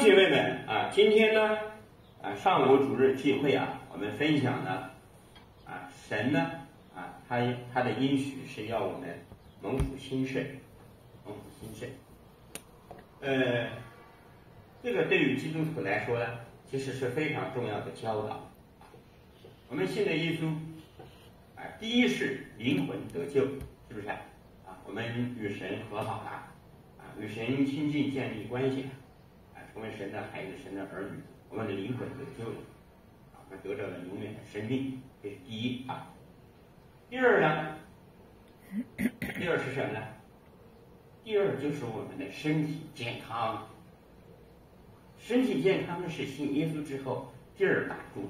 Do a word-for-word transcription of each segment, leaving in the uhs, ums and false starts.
姐妹们啊，今天呢啊上午主日聚会啊，我们分享呢啊神呢啊他他的应许是要我们蒙福兴盛，蒙福兴盛。呃，这个对于基督徒来说呢，其实是非常重要的教导。我们信的耶稣啊，第一是灵魂得救，是不是啊？我们与神和好了，啊，与神亲近建立关系了。成为神的孩子，神的儿女，我们的灵魂得救了，啊，我们得着了永远的生命，这是第一啊。第二呢，第二是什么呢？第二就是我们的身体健康。身体健康是信耶稣之后第二大祝福。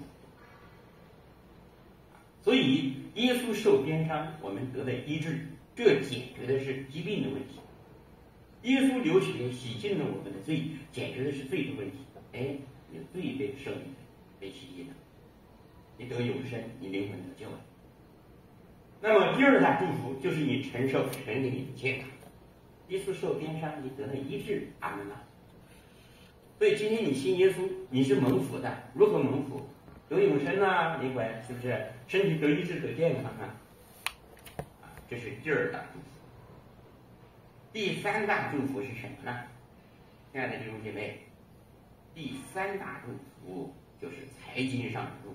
所以耶稣受鞭伤，我们得了医治，这解决的是疾病的问题。耶稣流血洗净了我们的罪，解决的是罪的问题。哎，你的罪被赦免，被洗净了，你得永生，你灵魂得救了。那么第二大祝福就是你承受神给你的健康。耶稣受鞭伤，你得了医治，阿门啊。所以今天你信耶稣，你是蒙福的。如何蒙福？得永生啊，灵魂是不是？身体得医治，得健康啊。啊，这是第二大祝福。第三大祝福是什么呢？亲爱的弟兄姐妹，第三大祝福就是财经上的祝福。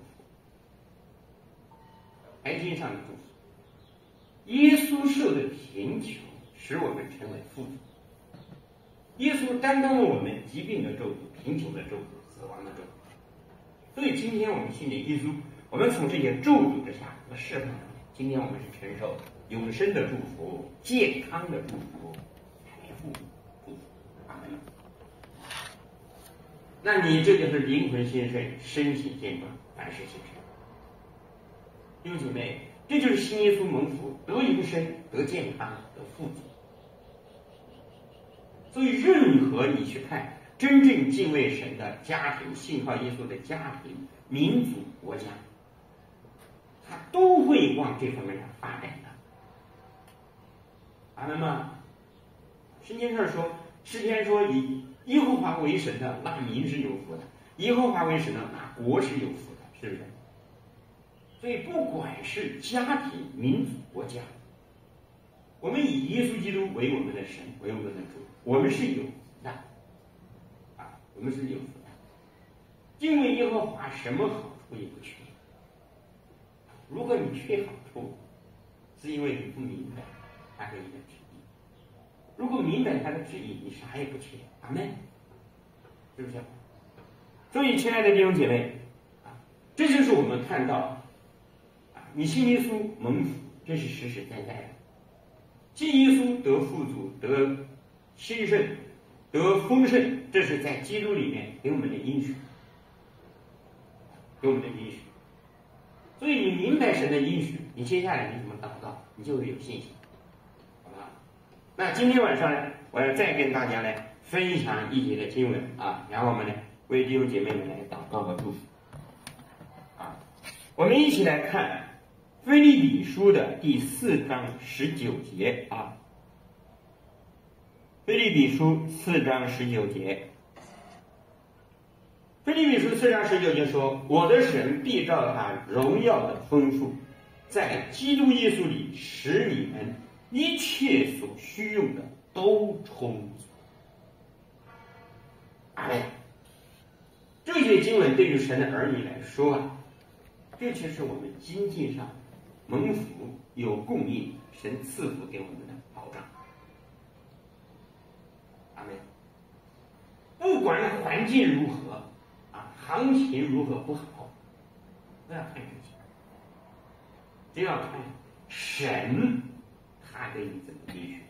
财经上的祝福，耶稣受的贫穷使我们成为富足。耶稣担当了我们疾病的咒诅、贫穷的咒诅、死亡的咒诅。所以今天我们信的耶稣，我们从这些咒诅之下和释放出来。今天我们是承受永生的祝福、健康的祝福。那你这就是灵魂兴盛，身体健康，凡事兴盛。弟兄姐妹，这就是信耶稣蒙福，得永生，得健康，得富足。所以，任何你去看真正敬畏神的家庭、信靠耶稣的家庭、民族、国家，他都会往这方面上发展的。阿门吗？圣经上说，诗篇说以耶和华为神的，那民是有福的；耶和华为神的，那国是有福的，是不是？所以不管是家庭、民族、国家，我们以耶稣基督为我们的神，为我们的主，我们是有福的，啊，我们是有福的。敬畏耶和华，什么好处也不缺。如果你缺好处，是因为你不明白他给你的旨意。如果明白他的旨意，你啥也不缺。阿门，是不是？所以，亲爱的弟兄姐妹，啊，这就是我们看到，啊，你信耶稣蒙福，这是实实在在的。信耶稣得富足，得兴盛，得丰盛，这是在基督里面给我们的应许，给我们的应许。所以，你明白神的应许，你接下来你怎么祷告，你就会有信心。那今天晚上呢，我要再跟大家来分享一节的经文啊，然后我们呢为弟兄姐妹们来祷告和祝福啊。我们一起来看腓立比书的第四章十九节啊。腓立比书四章十九节，腓立比书四章十九节说：“我的神必照他荣耀的丰富，在基督耶稣里使你们一切所需用的都充足。”哎，这些经文对于神的儿女来说啊，这就是我们经济上蒙福有供应，神赐福给我们的保障。阿门。不管环境如何啊，行情如何不好，不要看这些，只要看神他给你怎么医治。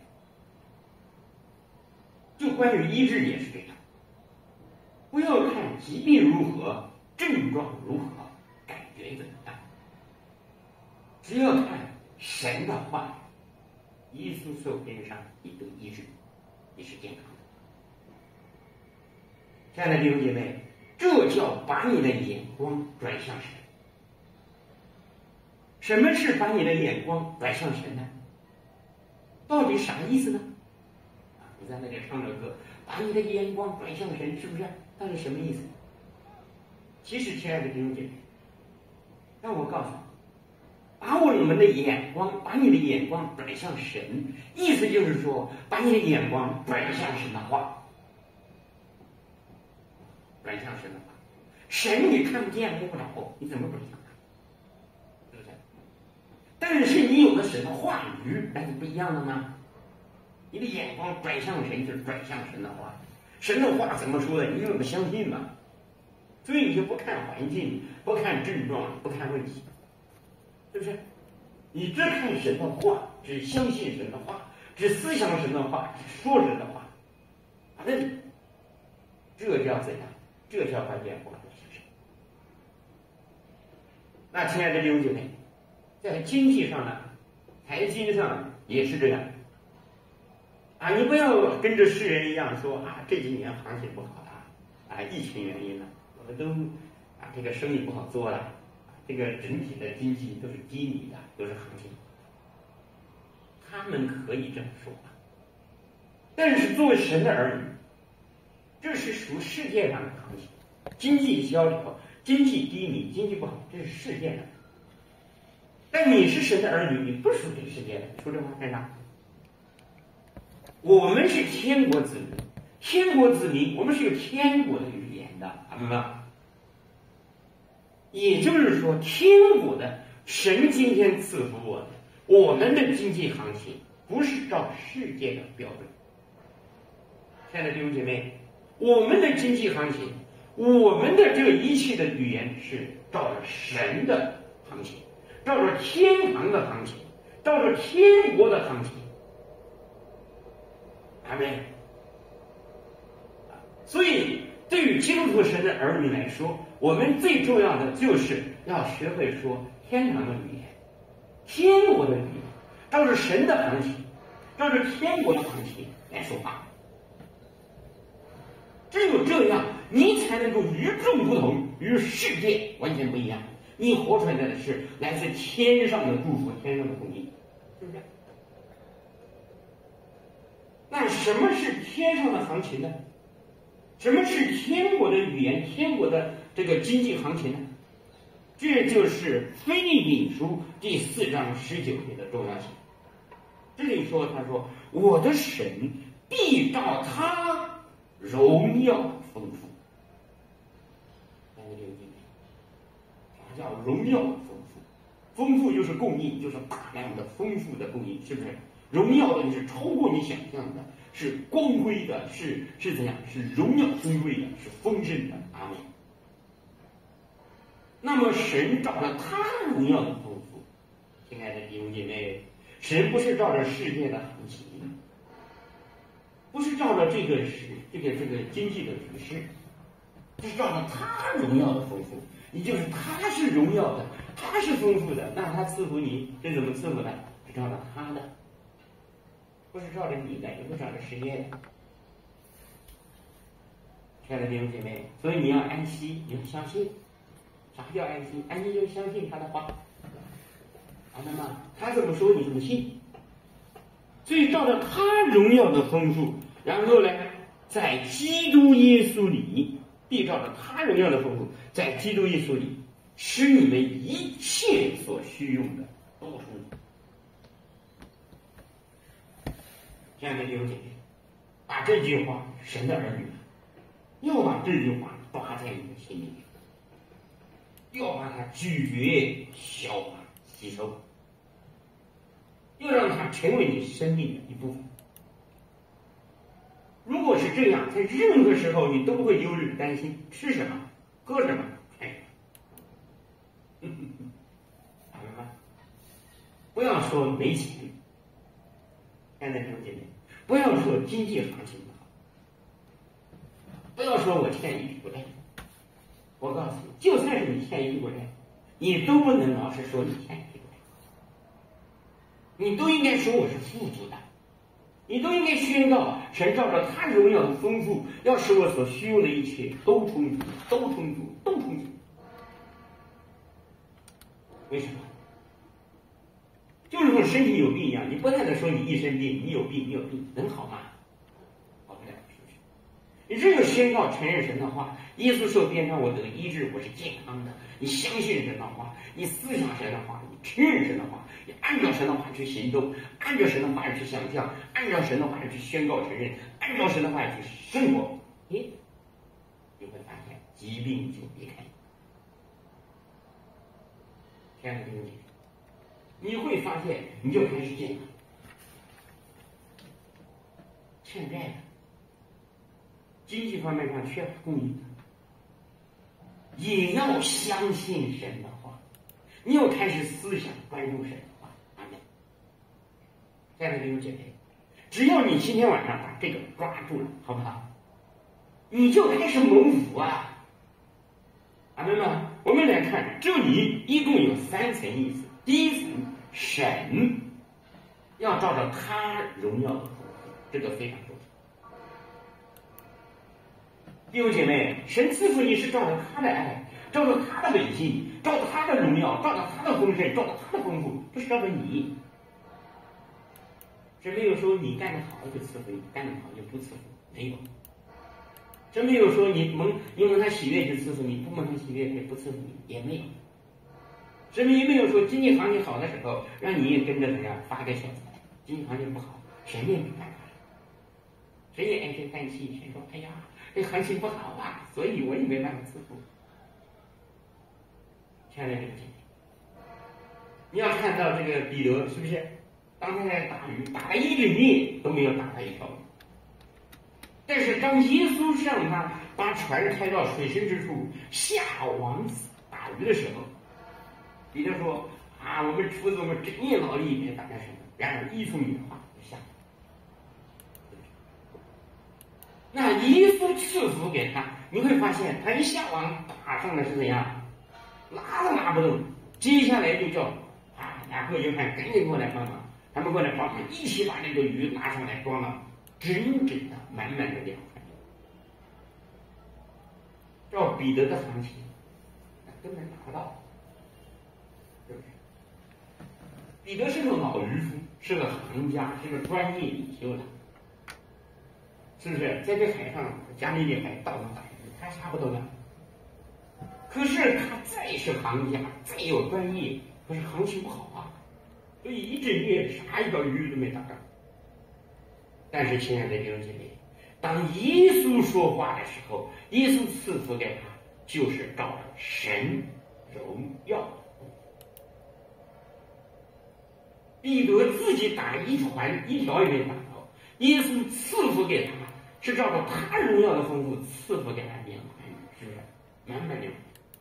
就关于医治也是这样，不要看疾病如何，症状如何，感觉怎么样，只要看神的话，耶稣受鞭伤，你得医治，你是健康的。亲爱的弟兄姐妹，这叫把你的眼光转向神。什么是把你的眼光转向神呢？到底啥意思呢？啊，你在那里唱着歌，把你的眼光转向神，是不是？ 到底什么意思？其实，亲爱的弟兄姐妹，让我告诉你，把我们的眼光，把你的眼光转向神，意思就是说，把你的眼光转向神的话，转向神的话。神你看不见摸不着，你怎么转向他？是不是？但是你有了神的话语，那是不一样的吗？你的眼光转向神，就是转向神的话。神的话怎么说的？你怎么相信嘛？所以你就不看环境，不看症状，不看问题，是不是？你只看神的话，只相信神的话，只思想神的话，只说神的话，啊，那这叫怎样？这叫把眼光转向神。那亲爱的弟兄姐妹，在经济上呢，财经上也是这样。啊，你不要跟着世人一样说啊，这几年行情不好了，啊，疫情原因呢，我们都啊这个生意不好做了，啊，这个整体的经济都是低迷的，都是行情。他们可以这么说吧，但是作为神的儿女，这是属世界上的行情，经济萧条、经济低迷、经济不好，这是世界的。但你是神的儿女，你不属这个世界的，说这话干啥？我们是天国子民，天国子民，我们是有天国的语言的，明白吗？也就是说，天国的神今天赐福我们，我们的经济行情不是照世界的标准。亲爱的弟兄姐妹，我们的经济行情，我们的这一切的语言是照着神的行情，照着天堂的行情，照着天国的行情。阿们。所以，对于基督徒神的儿女来说，我们最重要的就是要学会说天堂的语言，天国的语言，照着神的行情，照着天国的行情来说话。只有这样，你才能够与众不同，与世界完全不一样。你活出来的是来自天上的祝福，天上的供应，是不是？那什么是天上的行情呢？什么是天国的语言、天国的这个经济行情呢？这就是腓立比书第四章十九节的重要性。这里说，他说：“我的神必照他荣耀丰富。”大家理解没？啥叫荣耀丰富？丰富就是供应，就是大量的、丰富的供应，是不是？荣耀的就是超过你想象的，是光辉的，是是怎样？是荣耀尊贵的，是丰盛的。阿们。那么神照着他荣耀的丰富，亲爱的弟兄姐妹，神不是照着世界的行情，不是照着这个是这个这个经济的局势，是照着他荣耀的丰富。也就是他是荣耀的，他是丰富的，那他赐福你，这怎么赐福呢？是照着他的。不是照着你的，也不是照着世界的。亲爱的弟兄姐妹，所以你要安息，你要相信。啥叫安息？安息就是相信他的话。好的吗？他怎么说，你怎么信。所以照着他荣耀的丰富，然后呢，在基督耶稣里，必照着他荣耀的丰富，在基督耶稣里，使你们一切所需用的都充足。亲爱的弟兄姐妹，把这句话，神的儿女，要把这句话抓在你的心里，要把它咀嚼、消化、吸收，要让它成为你生命的一部分。如果是这样，在任何时候你都不会忧虑担心吃什么、喝什么、穿什么。明白吗？不要说没钱。亲爱的弟兄姐妹，不要说经济行情不好，不要说我欠一屁股债。我告诉你，就算是你欠一屁股债，你都不能老是说你欠一屁股债，你都应该说我是富足的，你都应该宣告神照着他荣耀的丰富，要使我所需用的一切都充足，都充足，都充足。为什么？就是说身体有病一样，你不断的说你一生病，你有病，你有病，能好吗？好不了，是不是？ 你只有宣告承认神的话，耶稣受鞭伤，我得医治，我是健康的。你相信神的话，你思想神的话，你承认神的话，你按照神的话去行动，按照神的话去想象，按照神的话去宣告承认，按照神的话去生活，诶，你会发现疾病就离开你。亲爱的弟兄姐妹，你会发现你就开始健康。欠债的，经济方面上缺乏供应的，也要相信神的话，你要开始思想关注神的话。阿门。亲爱的弟兄姐妹，只要你今天晚上把这个抓住了，好不好？你就开始蒙福啊！阿门吗？我们来看，这里一共有三层意思。第一层，神要照着他荣耀的丰富，这个非常重要。弟兄姐妹，神赐福你是照着他的爱，照着他的本性，照着他的荣耀，照着他的丰盛，照着他的丰富，不是照着你。这没有说你干得好就赐福你，干得好就不赐福，没有。这没有说你蒙你蒙他喜悦就赐福你，不蒙他喜悦也不赐福你，也没有。这也没有说经济行情好的时候让你也跟着怎样发个小财，经济行情不好，谁也没办法，谁也唉声叹气，谁说哎呀这行情不好啊，所以我也没办法赐福。亲爱的弟兄姐妹，你要看到这个彼得是不是？当他在打鱼，打了一整夜都没有打到一条鱼。但是当耶稣让他把船开到水深之处下网打鱼的时候，彼得说：“啊，我们厨子我们整夜劳力也打干什么？然而依从你的话就下。”那耶稣赐福给他，你会发现他一下网打上的是怎样？拉都拉不动。接下来就叫啊，雅各约翰赶紧过来帮忙。他们过来帮忙，一起把这个鱼拿上来，装了整整的、满满的两船。照彼得的行情，根本达不到，是不是？彼得是个老渔夫，是个行家，是个专业领袖的，是不是？在这海上，加利利海到处打鱼，他啥不都干？可是他再是行家，再有专业，可是行情不好啊。所以一整夜啥一条鱼都没打着。但是亲爱的弟兄姐妹，当耶稣说话的时候，耶稣赐福给他，就是照着神荣耀。彼得自己打一船一条也没打着，耶稣赐福给他，是照着他荣耀的丰富赐福给他两船鱼，是不是？满满两船。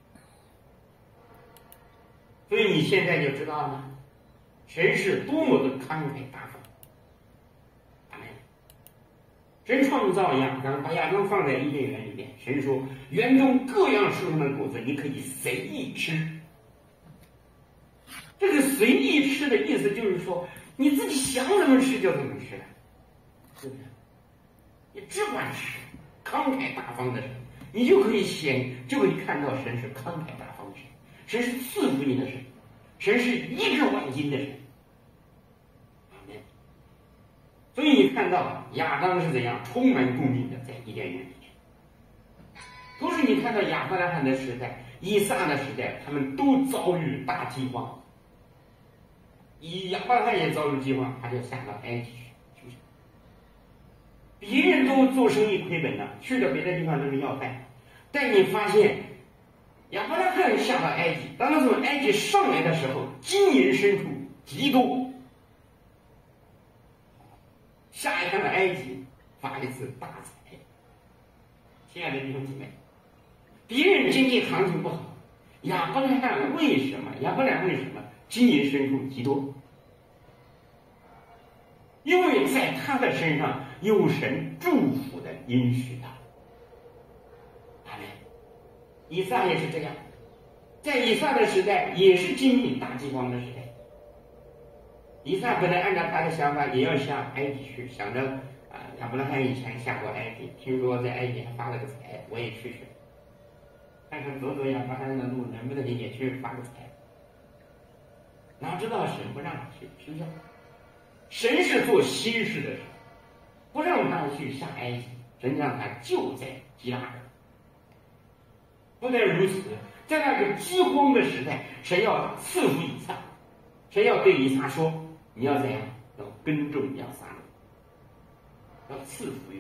所以你现在就知道了。神是多么的慷慨大方，阿门。神创造亚当，把亚当放在伊甸园里面，神说园中各样树上的果子你可以随意吃。这个随意吃的意思就是说，你自己想怎么吃就怎么吃了，是不是？你只管吃，慷慨大方的神，你就可以显，就可以看到神是慷慨大方的神，神是赐福你的神。神是一个万金的神，阿门。所以你看到亚当是怎样充满供应的在伊甸园里面，同时你看到亚伯拉罕的时代、以撒的时代，他们都遭遇大饥荒。以亚伯拉罕也遭遇饥荒，他就下到埃及去，是不是？别人都做生意亏本了，去到别的地方都是要饭，但你发现。亚伯拉罕下到埃及，当他从埃及上来的时候，金银牲畜极多。下一趟的埃及发一次大财。亲爱的弟兄姊妹，别人经济行情不好，亚伯拉罕为什么？亚伯拉罕为什么金银牲畜极多？因为在他的身上有神祝福的应许的。以撒也是这样，在以撒的时代也是经历大饥荒的时代。以撒本来按照他的想法也要下埃及去，想着啊，亚伯拉罕以前下过埃及，听说在埃及还发了个财，我也去去，看看走走亚伯拉罕的路，能不能也去发个财。哪知道神不让他去，是不是？神是做新事的神，不让他去下埃及， 实际上他就在希腊人。不但如此，在那个饥荒的时代，神要赐福以撒，神要对以撒说：“你要怎样？要耕种，要撒种，要赐福于。”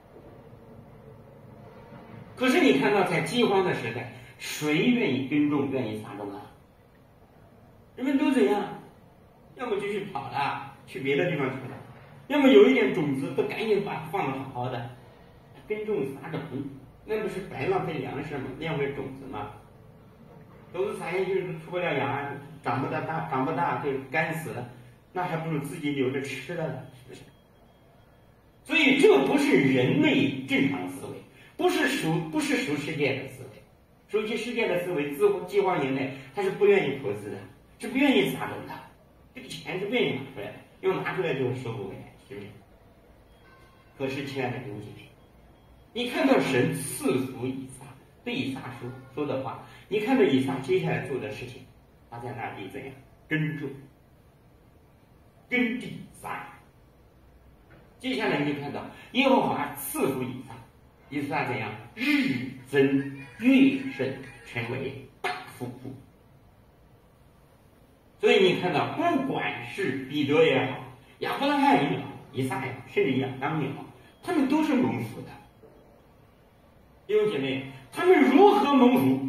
可是你看到，在饥荒的时代，谁愿意耕种，愿意撒种啊？人们都怎样？要么就去跑了，去别的地方去了；要么有一点种子，都赶紧把它放得好好的，耕种撒种。那不是白浪费粮食吗？浪费种子吗？种子撒下去出不了芽，长不大大，长不大就干死了，那还不如自己留着吃了呢，是不是？所以这不是人类正常思维，不是属不是属世界的思维。属于世界的思维，自饥荒年代他是不愿意投资的，是不愿意撒种的，这个钱是不愿意拿出来的，因为拿出来就会收不回来，是不是？可是亲爱的弟兄姐妹，你看到神赐福以撒，对以撒说说的话，你看到以撒接下来做的事情，他在那里怎样耕种，耕地撒野。接下来你就看到耶和华赐福以撒，以撒怎样日增月盛，成为大富户。所以你看到，不管是彼得也好，亚伯拉罕也好，以撒也好，甚至亚当也好，他们都是蒙福的。弟兄姐妹，他们如何蒙福？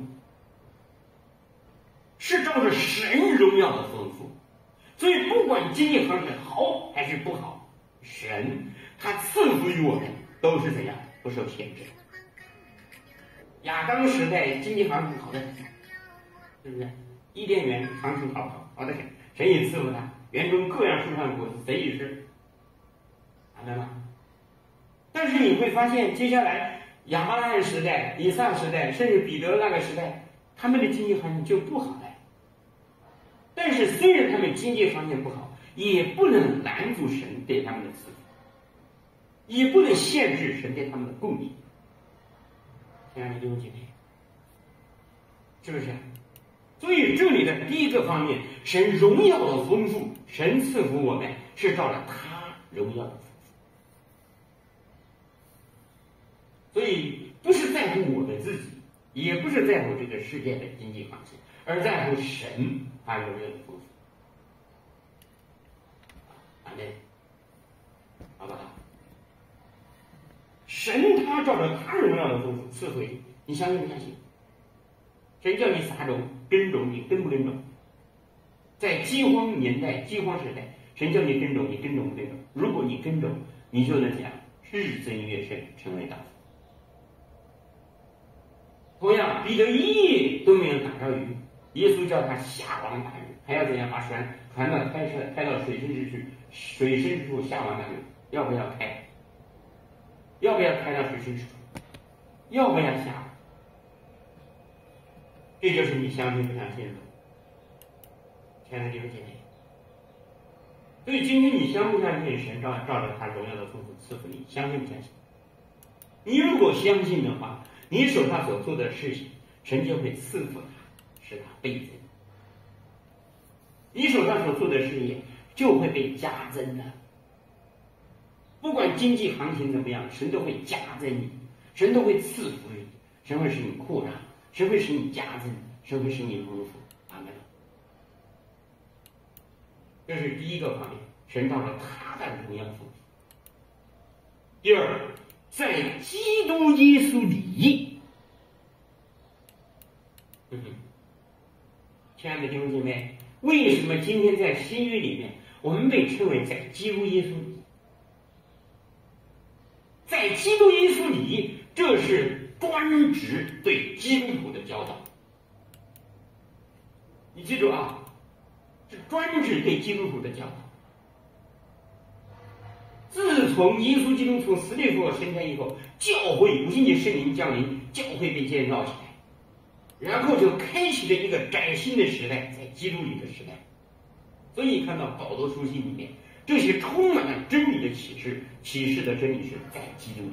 是照着神荣耀的丰富。所以不管经济行情好还是不好，神他赐福于我们都是怎样不受限制。亚当时代经济行情好的很，是不是？伊甸园行情好好好的很，神也赐福他，园中各样树上的果子随意吃，明白吗？但是你会发现，接下来亚伯拉罕时代、以撒时代，甚至彼得那个时代，他们的经济行情就不好了。但是虽然他们经济行情不好，也不能拦阻神对他们的赐福，也不能限制神对他们的供应。亲爱的弟兄姐妹，是不是？所以这里的第一个方面，神荣耀的丰富，神赐福我们是照着他荣耀的丰富。所以不是在乎我们自己，也不是在乎这个世界的经济行情，而在乎神他荣耀的丰富。阿门，好不好？神他照着他荣耀的丰富赐福你，你相信不相信？神叫你撒种耕种，你耕不耕种？在饥荒年代、饥荒时代，神叫你耕种，你耕种不耕种？如果你耕种，你就能怎样日增月盛，成为大富。同样，彼得一夜都没有打着鱼，耶稣叫他下网打鱼，还要怎样把船船呢开车开到水深之处，水深之处下网打鱼，要不要开？要不要开到水深之处？要不要下？这就是你相信不相信的，亲爱的弟兄姐妹。所以今天你相不相信神照照着他荣耀的丰富赐福你？相信不相信？你如果相信的话，你手上所做的事情，神就会赐福他，使他倍增。你手上所做的事业就会被加增的。不管经济行情怎么样，神都会加增你，神都会赐福你，神会使你扩张，神会使你加增，神会使你丰富。阿门。这是第一个方面，神照着他的荣耀丰富。第二，在基督耶稣里，嗯哼，亲爱的弟兄姐妹，为什么今天在新约里面，我们被称为在基督耶稣里？在基督耶稣里，这是专指对基督徒的教导。你记住啊，是专指对基督徒的教导。自从耶稣基督从死里复活升天以后，教会五旬节圣灵降临，教会被建造起来，然后就开启了一个崭新的时代，在基督里的时代。所以看到保罗书信里面，这些充满了真理的启示，启示的真理是在基督里。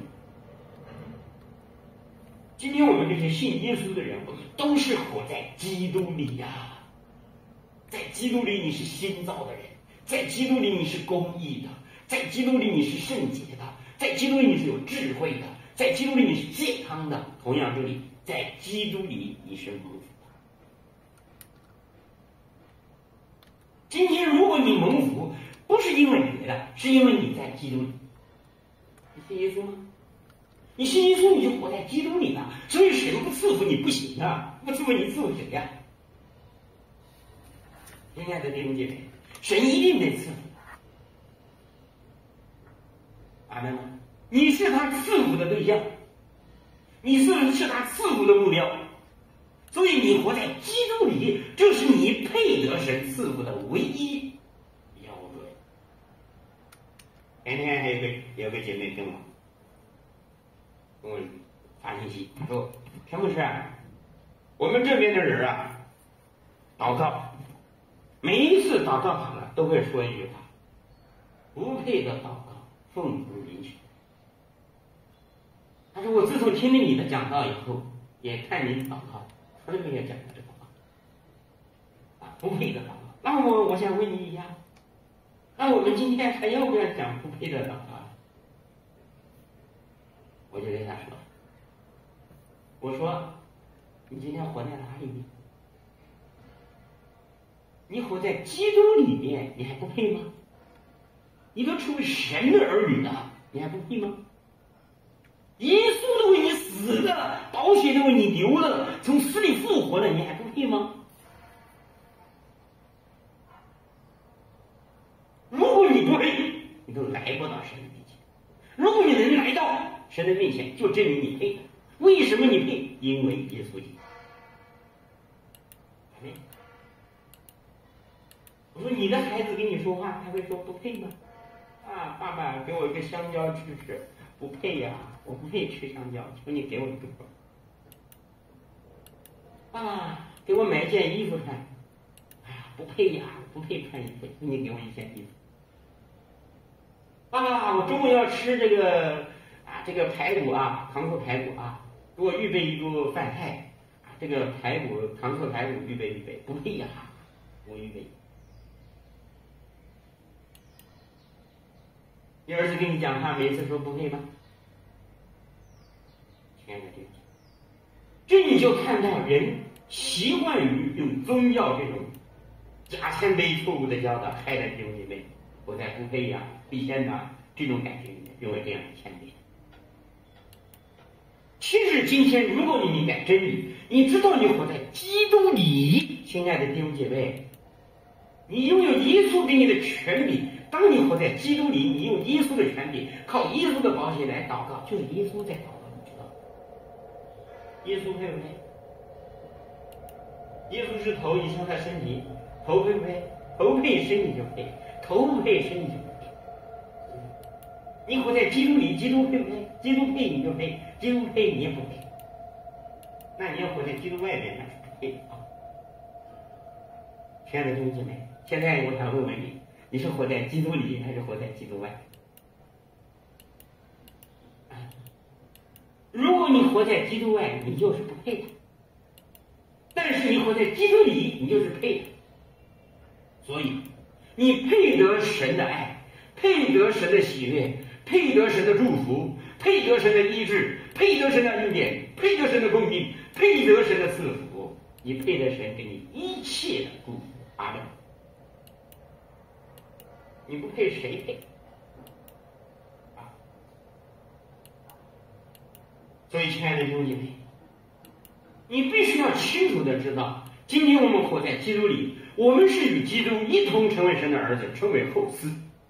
今天我们这些信耶稣的人，我们都是活在基督里呀、啊。在基督里你是新造的人，在基督里你是公义的，在基督里你是圣洁的，在基督里你是有智慧的， 在基督里你是健康的。同样，这里在基督里你是蒙福的。今天如果你蒙福，不是因为别的，是因为你在基督里。你信耶稣吗？你信耶稣，你就活在基督里了。所以神不赐福你不行啊，不赐福你赐福谁呀？亲爱的弟兄姐妹，神一定得赐福。阿门吗？你是他赐福的对象，你是是他赐福的目标，所以你活在基督里，这是你配得神赐福的唯一标准。前天还有个有个姐妹跟我跟我发信息，她说：“陈牧师啊，我们这边的人啊，祷告，每一次祷告好了都会说一句话：不配的祷告，奉不允许。”他说：“我自从听了你的讲道以后，也看你祷告，从来没有讲过这个话，啊，不配的祷告。那我我想问你一下，那我们今天还要不要讲不配的祷告？”我就跟他说：“我说，你今天活在哪里面？你活在基督里面，你还不配吗？你都成为神的儿女了，你还不配吗？耶稣都为你死了，宝血都为你流了，从死里复活了，你还不配吗？如果你不配，你都来不到神的面前。如果你能来到神的面前，就证明你配。为什么你配？因为耶稣基督。我说你的孩子跟你说话，他会说不配吗？啊，爸爸给我一个香蕉吃吃，不配呀、啊，我不配吃香蕉，求你给我一个。爸爸给我买一件衣服穿，哎呀，不配呀、啊，不配穿衣服，求你给我一件衣服。爸爸，我中午要吃这个啊，这个排骨啊，糖醋排骨啊，给我预备一桌饭菜啊，这个排骨糖醋排骨预备预备，不配呀、啊，我预备。你儿子跟你讲话，每次说不配吗？亲爱的弟兄，这你就看到人习惯于用宗教这种假谦卑、错误的教导，害得弟兄姐妹活在不配呀、必先呐这种感觉里面，认为这样的谦卑。其实今天，如果你明白真理，你知道你活在基督里，亲爱的弟兄姐妹，你拥有耶稣给你的权柄。当你活在基督里，你用耶稣的权柄，靠耶稣的宝血来祷告，就是耶稣在祷告，你知道吗？耶稣配不配？耶稣是头，你像他身体，头配不配？头配，身体就配；头不配，身体就不配。你活在基督里，基督配不配？基督配你就配，基督配你也不配。那你要活在基督外面，那是不配的啊！亲爱的弟兄姐妹，现在我想问问你。你是活在基督里还是活在基督外？如果你活在基督外，你就是不配的；但是你活在基督里，你就是配的。所以，你配得神的爱，配得神的喜悦，配得神的祝福，配得神的医治，配得神的恩典，配得神的公平，配得神的赐福。你配得神给你一切的祝福。阿门。你不配，谁配？啊！所以，亲爱的弟兄姐妹，你必须要清楚的知道，今天我们活在基督里，我们是与基督一同成为神的儿子，称为后嗣。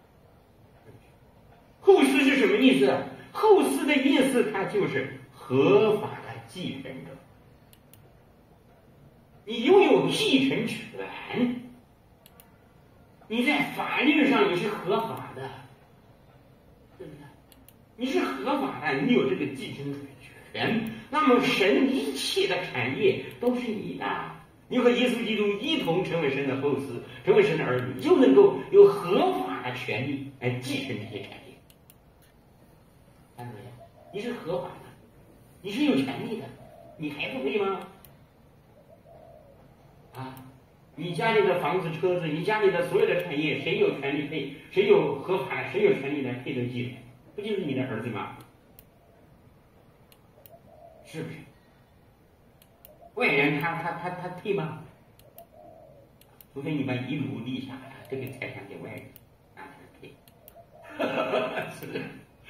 后嗣是什么意思？后嗣的意思，它就是合法的继承者。你拥有继承权。你在法律上你是合法的，对不对？你是合法的，你有这个继承权。那么神一切的产业都是你的，你和耶稣基督一同成为神的后嗣，成为神的儿女，就能够有合法的权利来继承这些产业。看到没有？你是合法的，你是有权利的，你还不配吗？啊！你家里的房子、车子，你家里的所有的产业，谁有权利配？谁有合法？谁有权利来配得继承？不就是你的儿子吗？ 是不是？外人他他他他配吗？除非你把一炉立下来，这个财产给外人，那才配。是不是？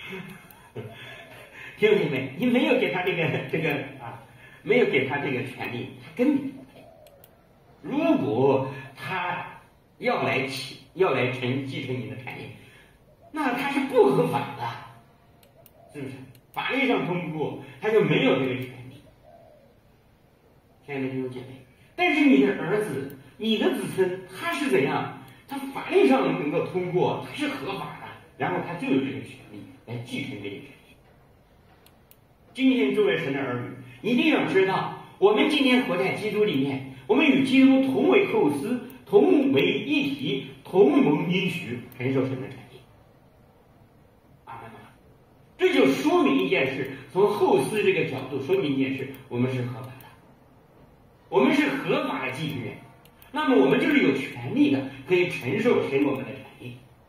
听懂没？你没有给他这个这个啊，没有给他这个权利，他根本不配。如果他要来起要来承继承你的产业，那他是不合法的，是不是？法律上通过，他就没有这个权利。亲爱的弟兄姐妹，但是你的儿子、你的子孙，他是怎样？他法律上能够通过，他是合法的，然后他就有这个权利来继承这个权利。今天作为神的儿女，你一定要知道，我们今天活在基督里面，我们与基督同为后嗣，同为一体，同蒙应许，承受神的产业。阿门。这就说明一件事，从后嗣这个角度说明一件事，我们是合法的，我们是合法的继承人，那么我们就是有权利的，可以承受神我们的产业。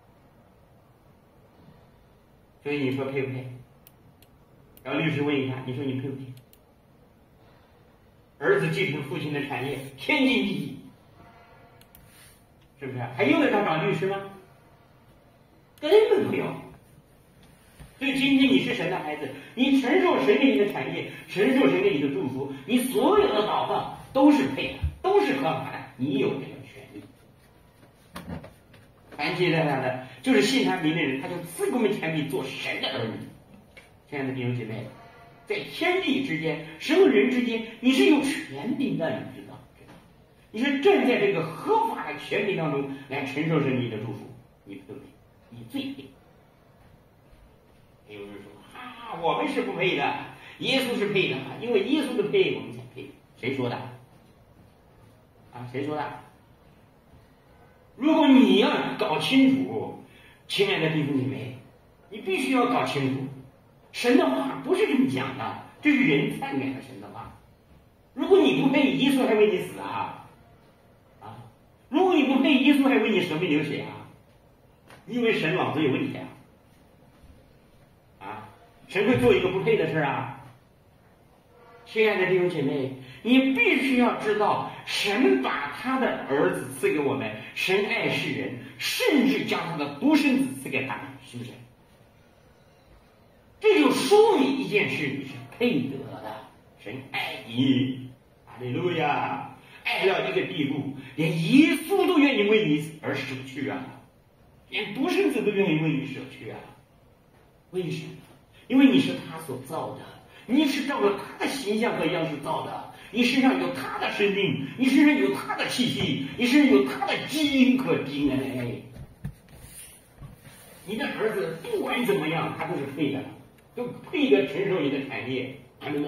所以你说配不配？让律师问一下，你说你配不配？儿子继承父亲的产业，天经地义，是不是？还用得着找律师吗？根本不用。所以今天你是神的孩子，你承受神给你的产业，承受神给你的祝福，你所有的祷告都是配的，都是合法的，你有这个权利。凡接待他的，就是信他名的人，他就赐给我们权利做神的儿女。亲爱的弟兄姐妹，在天地之间，神和人之间，你是有权利的，你知道？知道？你是站在这个合法的权利当中来承受神你的祝福，你配不配？你最配。有人说啊，我们是不配的，耶稣是配的，因为耶稣的配，我们才配。谁说的？啊，谁说的？如果你要搞清楚，亲爱的弟兄姐妹，你必须要搞清楚。神的话不是这么讲的，这是人篡改了神的话。如果你不配，耶稣还为你死啊！啊，如果你不配，耶稣还为你舍命流血啊！你以为神脑子有问题啊？啊，神会做一个不配的事啊？亲爱的弟兄姐妹，你必须要知道，神把他的儿子赐给我们，神爱世人，甚至将他的独生子赐给他们，是不是？这就说明一件事，你是配得的，神爱你，哈利路亚，爱到一个地步，连耶稣都愿意为你而舍去啊，连独生子都愿意为你舍去啊。为什么？因为你是他所造的，你是照着他的形象和样式造的，你身上有他的生命，你身上有他的气息，你身上有他的基因和 D N A。你的儿子不管怎么样，他都是配的，都配得承受你的产业，阿们吗？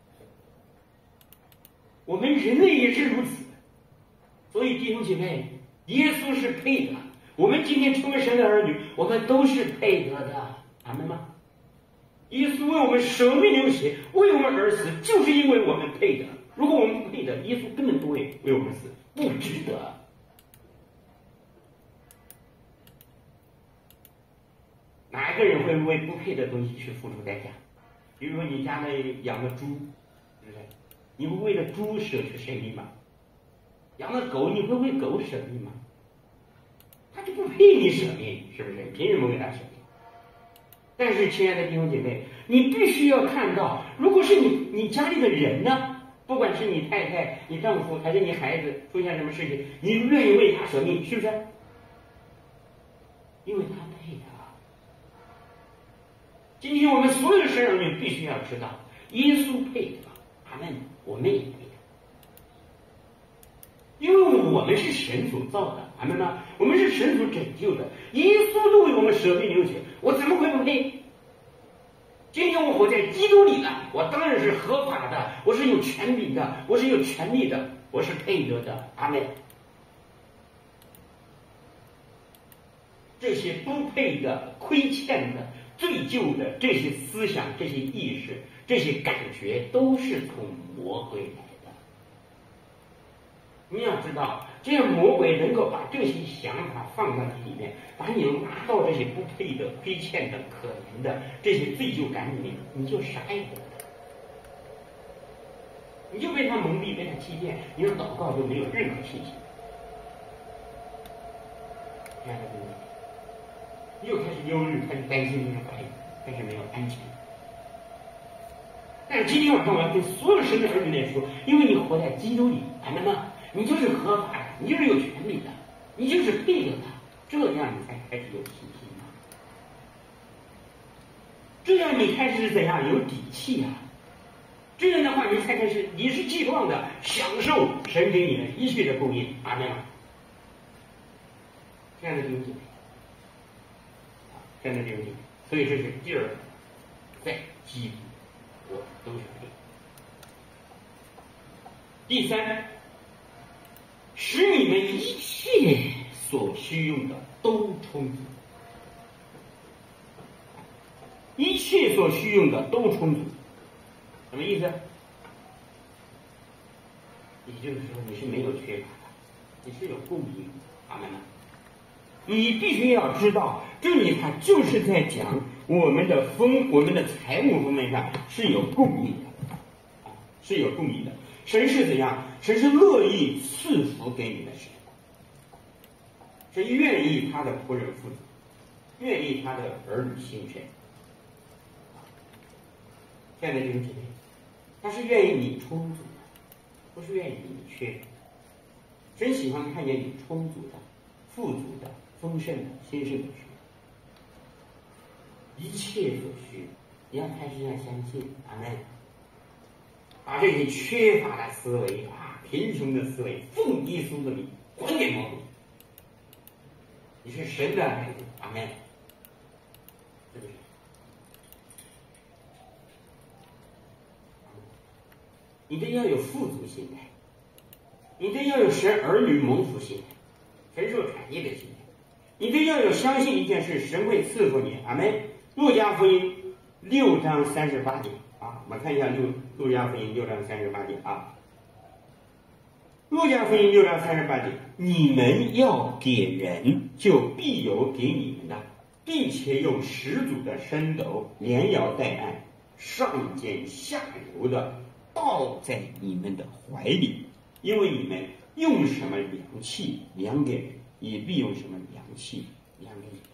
我们人类也是如此，所以弟兄姐妹，耶稣是配的，我们今天成为神的儿女，我们都是配得的，阿们吗？耶稣为我们舍命流血，为我们而死，就是因为我们配的。如果我们不配的，耶稣根本不会为我们死，不值得。哪一个人会为不配的东西去付出代价？比如说你家里养个猪，对不对？你会为了猪舍去生命吗？养个狗，你会为狗舍命吗？他就不配你舍命，是不是？凭什么为他舍命？但是，亲爱的弟兄姐妹，你必须要看到，如果是你你家里的人呢，不管是你太太、你丈夫还是你孩子出现什么事情，你愿意为他舍命，是不是？因为他配的。今天我们所有的神儿女必须要知道，耶稣配的，阿们，我们也配的。因为我们是神所造的，阿们吗？我们是神所拯救的，耶稣都为我们舍命流血，我怎么会不配？今天我活在基督里了，我当然是合法的，我是有权柄的，我是有权利的，我是配得的，阿们。这些不配的、亏欠的、罪疚的这些思想、这些意识、这些感觉，都是从魔鬼来的。你要知道，这样魔鬼能够把这些想法放到你里面，把你拉到这些不配的、亏欠的、可怜的这些罪疚感里面，你就啥也得不到。 你就被他蒙蔽，被他欺骗，你的祷告就没有任何信心。亲爱的弟兄，你又开始忧虑，开始担心，开始开始没有安全。但是今天晚上我要对所有神的儿女来说，因为你活在基督里，阿们吗？你就是合法的，你就是有权利的，你就是配得的，这样你才开始有信心啊！这样你开始怎样有底气啊？这样的话，你才开始理直气壮的享受神给你的一切的供应，阿们吗？这样的弟兄姐妹，啊，这样的弟兄姐妹，所以这是第二个，在基督我都是配。第三，使你们一切所需用的都充足，一切所需用的都充足，什么意思？也就是说，你是没有缺乏的，你是有供应，阿门吗？你必须要知道，这里他就是在讲我们的丰，我们的财务方面上是有供应的，啊，是有供应的。神是怎样？神是乐意赐福给你的神，神愿意他的仆人负责，愿意他的儿女兴盛。亲爱的弟兄姐妹，他是愿意你充足的，不是愿意你缺乏。神喜欢看见你充足的、富足的、丰盛的、兴盛的时候，一切所需，你要开始要相信，阿门。把这些缺乏的思维啊、贫穷的思维，奉耶稣的名还给魔鬼。你是神的孩子，阿门。是不是？你这要有富足心态，你这要有神儿女蒙福心态，神受产业的心态，你这要有相信一件事，神会赐福你，阿门。路加福音六章三十八节啊，我们看一下路路加福音六章三十八节啊。路加福音六章三十八节，你们要给人，就必有给你们的，并且用十足的升斗，连摇带按，上尖下流的倒在你们的怀里，因为你们用什么量器量给人，也必用什么量器量给你。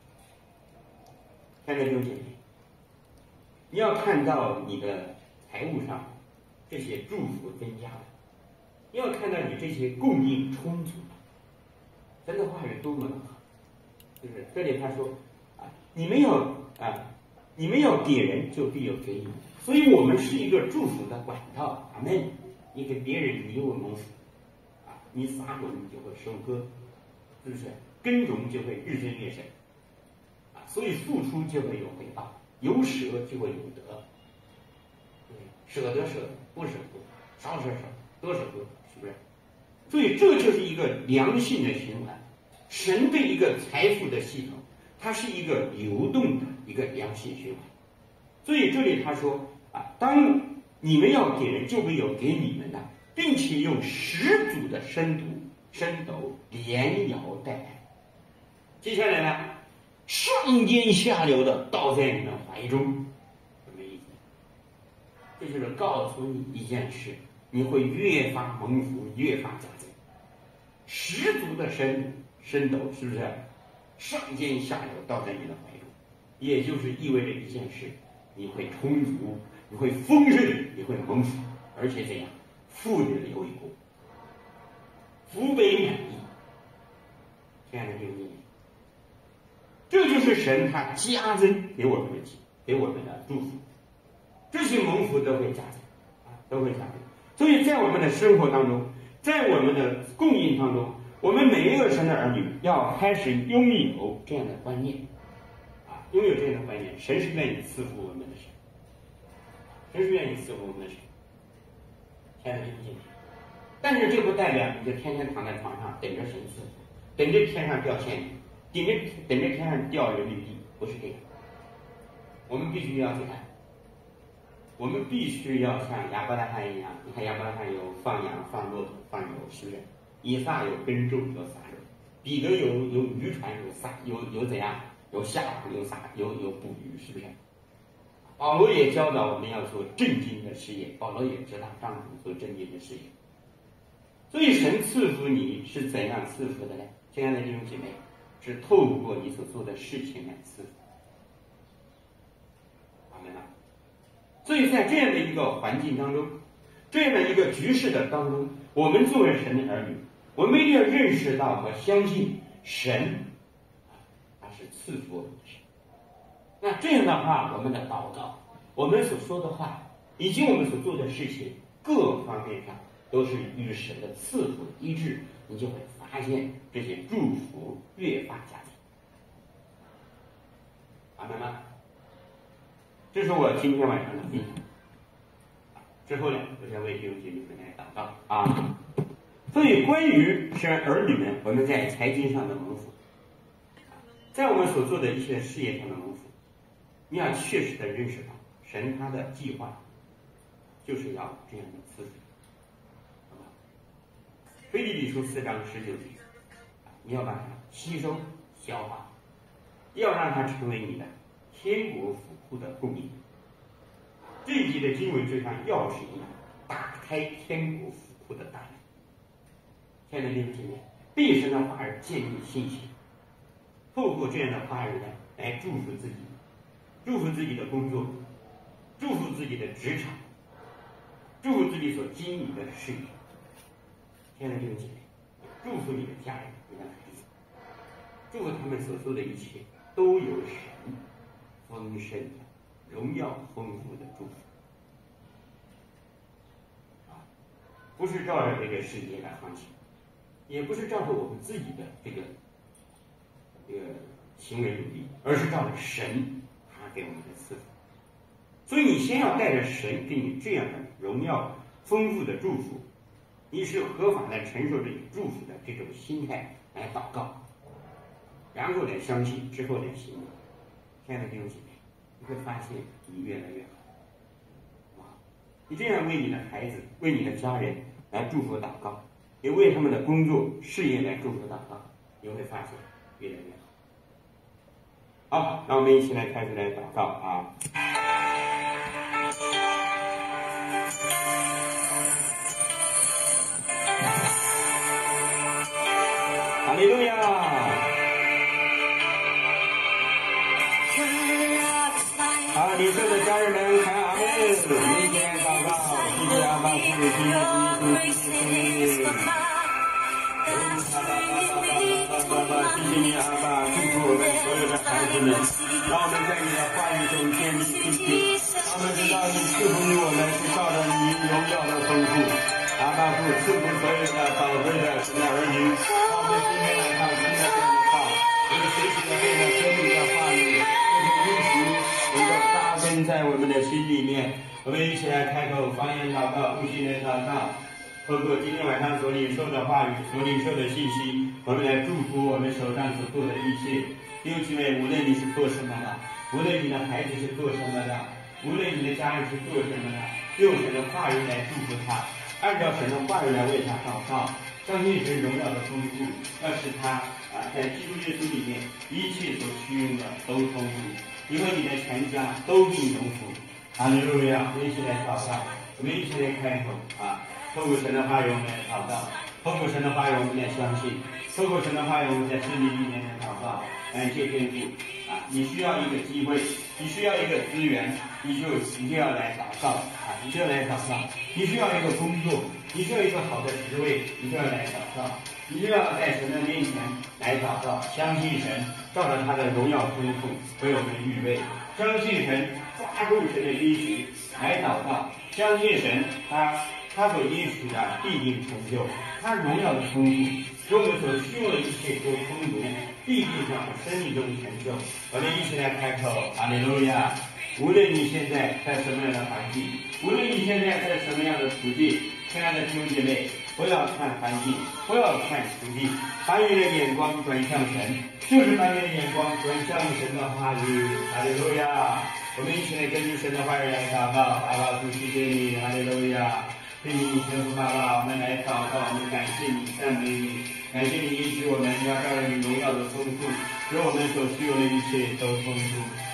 亲爱的弟兄姐妹，你要看到你的财务上这些祝福增加了，你要看到你这些供应充足了，神的话语多么的好，就是这里他说啊，你们要啊，你们要给人，就必有给你。所以我们是一个祝福的管道，阿门。你给别人，你就会蒙福，啊，你撒种你就会收割，是不是？耕种就会日增月盛，啊，所以付出就会有回报，有舍就会有得，对，舍得舍得，不舍不，少舍少，多舍多，是不是？所以这就是一个良性的循环。神对一个财富的系统，它是一个流动的一个良性循环。所以这里他说啊，当你们要给人，就会有给你们的，并且用十足的深度、深斗连摇带按。接下来呢，上尖下流的倒在你们怀中，什么意思？这就是告诉你一件事，你会越发蒙福，越发加增。十足的深深斗，是不是？上尖下流倒在你的怀中，也就是意味着一件事。你会充足，你会丰盛，你会蒙福，而且怎样？富人有以功，福杯满溢。亲爱的弟兄姐妹，这就是神他加增给我们的给我们的祝福，这些蒙福都会加增啊，都会加增。所以在我们的生活当中，在我们的供应当中，我们每一个神的儿女要开始拥有这样的观念。拥有这样的观念，神是愿意赐福我们的神，神是愿意赐福我们的神。亲爱的弟兄姐妹，但是这不代表你就天天躺在床上等着神赐福，等着天上掉馅饼，等着等着天上掉人民币，不是这样。我们必须要怎样？我们必须要像亚伯拉罕一样，你看亚伯拉罕有放羊、放骆驼、放牛，是不是？以撒有耕种，有撒种；彼得有有渔船，有撒有有怎样？有下网，有撒，有有捕鱼，是不是？ 保罗也教导我们要做正经的事业，保罗也知道丈夫做正经的事业。所以神赐福你是怎样赐福的呢？亲爱的弟兄姐妹，是透过你所做的事情来赐福。阿门啊！所以在这样的一个环境当中，这样的一个局势的当中，我们作为神的儿女，我们一定要认识到和相信神，他是赐福我们的神。那这样的话，我们的祷告，我们所说的话，以及我们所做的事情，各方面上都是与神的赐福一致，你就会发现这些祝福越发加增。阿门吗？这是我今天晚上的分享。之后呢，我想为弟兄姐妹们来祷告啊。所以，关于神儿女们，我们在财经上的蒙福，在我们所做的一些事业上的蒙福，你要确实的认识到，神他的计划就是要这样的赐福。好吧？腓立比书四章十九节，你要把它吸收消化，要让它成为你的天国府库的供应。这一节的经文就像钥匙一样，打开天国府库的大门。亲爱的弟兄姐妹，被神的话语建立信心，透过这样的话语来来祝福自己，祝福自己的工作，祝福自己的职场，祝福自己所经营的事业。亲爱的弟兄姐妹，祝福你的家人、你的孩子，祝福他们所做的一切都有神丰盛的、荣耀丰富的祝福。啊，不是照着这个世界来行情，也不是照着我们自己的这个这个行为努力，而是照着神他给我们的赐福。所以你先要带着神给你这样的荣耀丰富的祝福，你是合法的承受这个祝福的这种心态来祷告，然后来相信，之后来行动。亲爱的弟兄姐妹，你会发现你越来越好。你这样为你的孩子、为你的家人来祝福祷告，也为他们的工作、事业来祝福祷告，你会发现越来越好。好，那我们一起来开始来祷告啊！哈利路亚！好，领受的家人们，看阿门！明天祷告，谢谢阿爸父，谢谢主耶稣，谢谢主。谢谢你阿爸，祝福我们所有的孩子们，让我们在你的话语中建立信心，让我们知道你赐福于我们是照着你荣耀的丰富。阿爸父赐福所有的宝贵的神的儿女，让我们今天晚上听到这样的话，我们随时的为了生命的话语，这些应许能够扎根在我们的心里面。我们一起来开口方言祷告，悟性的祷告。透过今天晚上所领受的话语、所领受的信息，我们来祝福我们手上所做的一切。弟兄姐妹，无论你是做什么的，无论你的孩子是做什么的，无论你的家人是做什么的，用神的话语来祝福他，按照神的话语来为他祷告，相信神荣耀的丰富，要使他啊在基督耶稣里面一切所需用的都丰富，你和你的全家都必荣福。哈利路亚！我们一起来祷告，我们一起来开口啊！透过神的话语，我们来祷告；透过神的话语，我们来相信；透过神的话语，我们在圣灵里面来祷告。感谢天父啊！你需要一个机会，你需要一个资源，你就你就要来祷告啊！你就要来祷告。你需要一个工作，你需要一个好的职位，你就要来祷告。你就要在神的面前来祷告，相信神照着他的荣耀丰富为我们预备，相信神抓住神的应许来祷告，相信神他。他所应许的必定成就，他荣耀的丰富，使我们所需要的一切都充足，必定在我们生命中成就。我们一起来开口，哈利路亚！无论你现在在什么样的环境，无论你现在在什么样的处境，亲爱的弟兄姐妹，不要看环境，不要看处境，把你的眼光转向神，就是把你的眼光转向神的话语。哈利路亚！我们一起来根据神的话语来祷告，阿爸父谢谢你，哈利路亚！谢谢你，天父爸爸，我们来祷告，我们感谢你，赞美你，感谢你允许我们要照着你荣耀的丰富，使我们所需有的一切都丰富。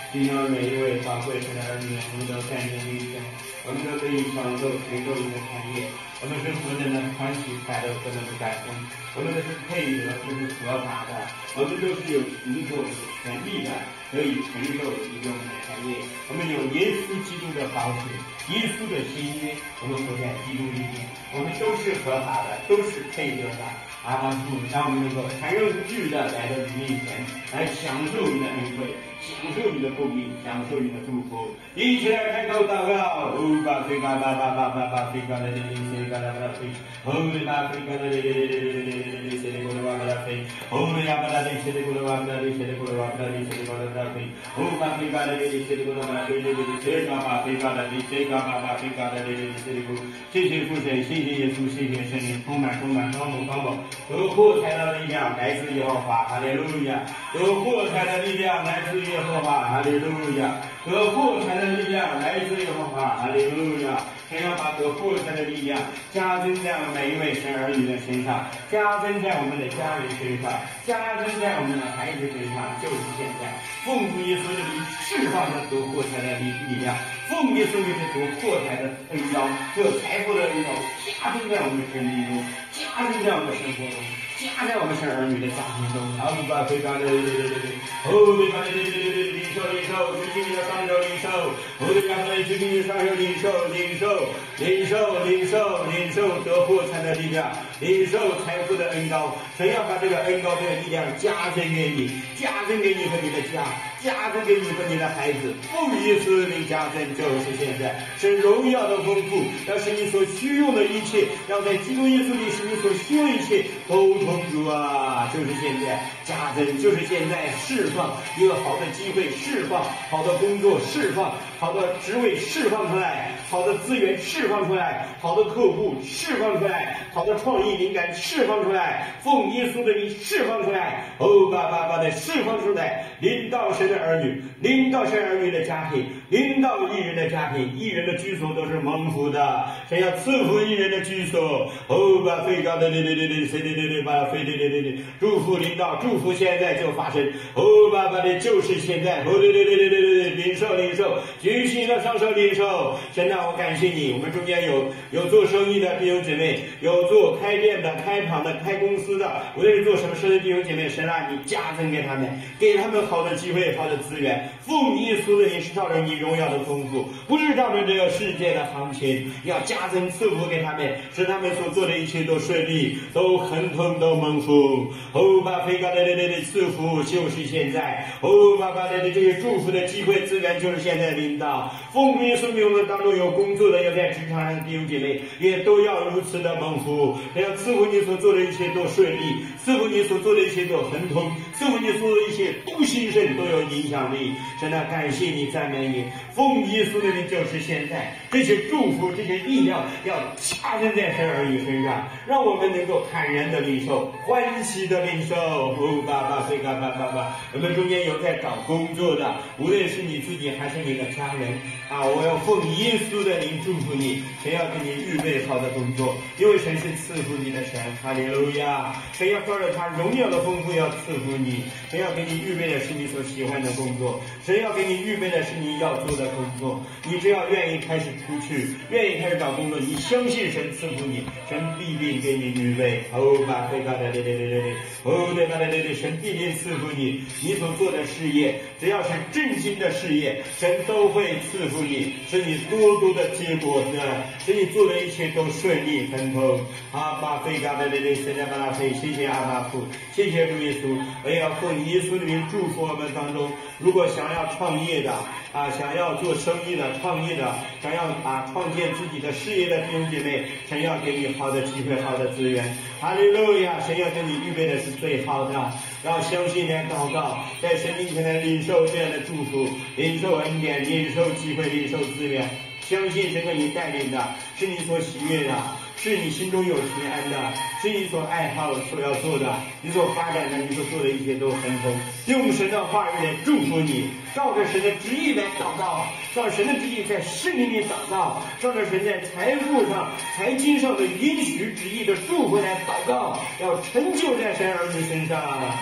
今天每一位宝贵神的儿女，我们都在你的面前，我们都可以享受宇宙里的产业，我们是何等的欢喜快乐，何等的感恩，我们都是配得，都是合法的，我们都是有足够的权利的，可以承受宇宙里的产业。我们有耶稣基督的宝血，耶稣的新约，我们活在基督里面，我们都是合法的，都是配得的。阿爸父，让我们能够坦然无惧的来到你面前，来享受你的恩惠，享受你的供应，享受你的祝福。一起来开口祷告，哦巴菲嘎巴巴巴巴巴菲嘎的哩哩哩嘎啦巴拉菲，哦哩巴菲嘎的哩哩哩哩哩哩哩哩哩哩咕噜哇巴拉菲，哦哩呀巴拉哩哩哩咕噜哇巴拉哩哩哩咕噜哇巴拉哩哩哩咕噜哇巴拉菲，哦巴菲嘎的哩哩哩哩咕噜哇巴拉哩哩哩哩嘎巴菲嘎的哩哩嘎巴巴菲嘎的哩哩哩哩咕。谢谢父神，谢谢耶稣，谢谢圣灵，充满充满高某高某。得获财的力量来自耶和华，哈利路亚！得获财的力量来自耶和华，哈利路亚！得获财的力量来自耶和华，哈利路亚！神要把得获财的力量加增在每一位神儿女的身上，加增在我们的家人身上，加增在我们的孩子身上，就是现在。奉主耶稣的名释放了得获财的力力量，奉耶稣的名得获财的恩膏，这财富的恩膏加增在我们生命中，加增在我们生活中，加在我们生儿女的家庭中。阿姆巴非常的哦，对吧？对对对对，领受领受，举起你的双手领受，哦对吧？举起你的双手领受领受领受领受领受得获财的力量，领受财富的恩膏。神要把这个恩膏的力量加增给你，加增给你和你的家，加增给你和你的孩子。奉耶稣的名加增，就是现在。神荣耀的丰富，要使你所需用的一切，要在基督耶稣里使你所需用的一切都充足啊！就是现在加增，就是现在释放一个好的机会，释放好的工作，释放好的职位，释放出来，好的资源释放出来，好的客户释放出来，好的创意灵感释放出来，奉耶稣的名释放出来，哦吧吧吧的释放出来，临到神的儿女，临到神儿女的家庭，临到艺人的家庭，艺人的居所都是蒙福的，神要赐福艺人的居所，哦吧非高的哩哩哩哩谁哩哩哩吧非哩哩哩哩，祝福临到，祝福现在就发生，哦吧吧的就是现在，哦哩哩哩哩哩哩领受领受，举起的双手领受，神啊，我感谢你，我们中间有有做生意的弟兄姐妹，有做开店的、开厂的、开公司的，无论是做什么事的弟兄姐妹，神啊，你加增给他们，给他们好的机会、好的资源，奉耶稣的名是照着你荣耀的丰富，不是照着这个世界的行情，要加增赐福给他们，使他们所做的一切都顺利，都亨通，都蒙福。哦，把非高的的的赐福就是现在，哦，把把的这些祝福的机会资源就是现在领导。奉耶稣名，我们当中有工作的，有在职场上的弟兄姐妹，也都要如此的蒙福，要赐福你所做的一切都顺利，赐福你所做的一切都亨通，赐福你所做的一切都兴盛，都有影响力。真的感谢你，赞美你。奉耶稣的名，就是现在，这些祝福，这些力量要加增在神儿女身上，让我们能够坦然的领受，欢喜的领受。哦，爸爸，非嘎爸爸爸，我们中间有在找工作的，无论是你自己还是你的家人啊，我要奉耶稣的名祝福你，神要给你预备好的工作，因为神是赐福你的神。哈利路亚！神要照着他荣耀的丰富要赐福你，神要给你预备的是你所喜欢的工作，神要给你预备的是你要做的工作。你只要愿意开始出去，愿意开始找工作，你相信神赐福你，神必定给你预备。哦，巴菲嘎的嘞嘞嘞嘞嘞，哦，对嘎的嘞嘞，神必定赐福你，你所做的事业，只要是正经的事业，神都会赐福你，使你多多的结果子，使你做的一切都顺利亨通。阿巴菲嘎的嘞嘞，现在巴拉菲，谢谢阿巴父，谢谢主耶稣，我也要奉耶稣的名祝福我们当中，如果想要创业的啊，想要做生意的、创业的，想要啊创建自己的事业的弟兄姐妹，神要给你好的机会、好的资源。哈利路亚！神要给你预备的是最好的，要相信来祷告，在神面前来领受这样的祝福，领受恩典，领受机会，领受资源。相信神给你带领的是你所喜悦的，是你心中有平安的，是你所爱好所要做的，你所发展的，你所做的一切都亨通。用神的话语来祝福你，照着神的旨意来祷告，照神的旨意在圣灵里祷告，照着神在财富上、财经上的允许旨意的祝福来祷告，要成就在神儿女身上。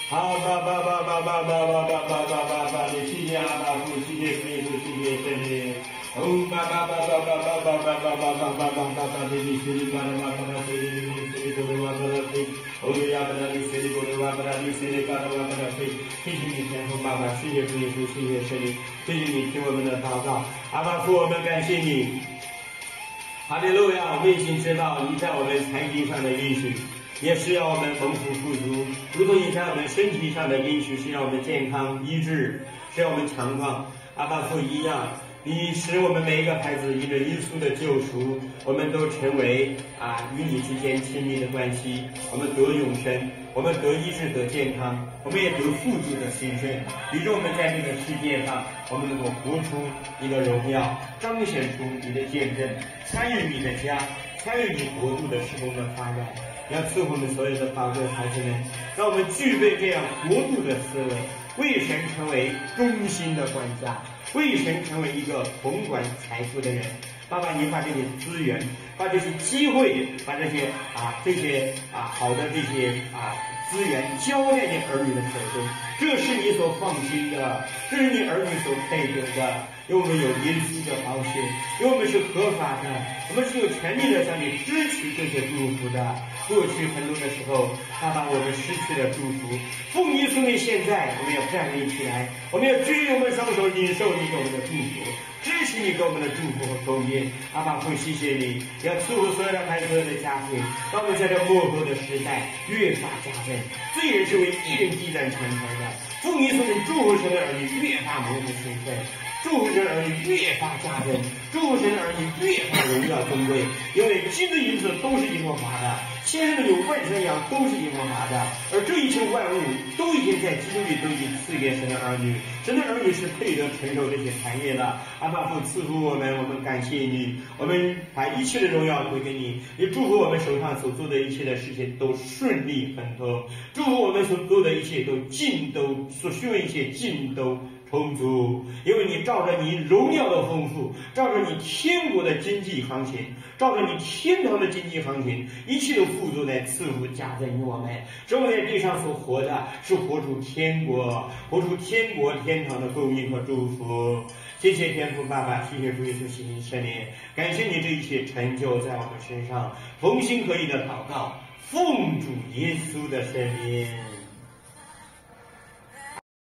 好，爸爸爸爸爸爸爸爸爸爸爸爸，谢谢阿爸父，谢谢主耶稣，谢谢圣灵。哦，爸爸爸爸爸爸爸爸爸爸爸爸爸爸爸，这里是你爸爸爸爸，这里是你这里我的爸爸爸，哦呀，爸爸你这里我的爸爸，你这里爸爸爸爸，谢谢你天父爸爸，谢谢主耶稣，谢谢圣灵，谢谢你听我们的祷告，阿爸父，我们感谢你。哈利路亚！我们已经知道你在我们财经上的应许，也是要我们丰富富足；如同你在我们身体上的应许，是让我们健康医治，是让我们强壮。阿爸父一样，你使我们每一个孩子因着耶稣的救赎，我们都成为啊与你之间亲密的关系，我们得永生，我们得医治，得健康，我们也得富足的兴盛，以致我们在这个世界上，我们能够活出你的荣耀，彰显出你的见证，参与你的家，参与你国度的施工的发展。要赐福我们所有的宝贵孩子们，让我们具备这样国度的思维，为神成为忠心的管家，为神成为一个统管财富的人。爸爸，你把这些资源，把这些机会，把这些啊这些啊好的这些啊资源交在你儿女的手中，这是你所放心的，这是你儿女所配得的。因为我们有耶稣的保险，因为我们是合法的，我们是有权利的向你支取这些祝福的。过去很多的时候，爸爸，我们失去了祝福。奉耶稣的现在，我们要站立起来，我们要举起我们双手，领受你给我们的祝福，支持你给我们的祝福和供应。阿爸父，谢谢你，要赐福所有的孩子的家庭，让我们在这幕后的时代越发加增。罪人是为一人积攒成才的，奉耶稣的祝福神的儿女越发蒙福兴盛。祝福神儿女越发加增，祝福神儿女越发荣耀尊贵，因为金子银子都是耶和华的，先生的有万山羊都是耶和华的，而这一切万物都已经在基督里都已经赐给神的儿女，神的儿女是配得承受这些产业的。阿爸父赐福我们，我们感谢你，我们把一切的荣耀归给你，也祝福我们手上所做的一切的事情都顺利亨通，祝福我们所做的一切都尽都所需的一切尽都充足，因为你照着你荣耀的丰富，照着你天国的经济行情，照着你天堂的经济行情，一切的富足来赐福加增于我们。使我们在地上所活的是活出天国，活出天国天堂的供应和祝福。谢谢天父爸爸，谢谢主耶稣，谢谢圣灵，感谢你这一切成就在我们身上。同心合意的祷告，奉主耶稣的圣名。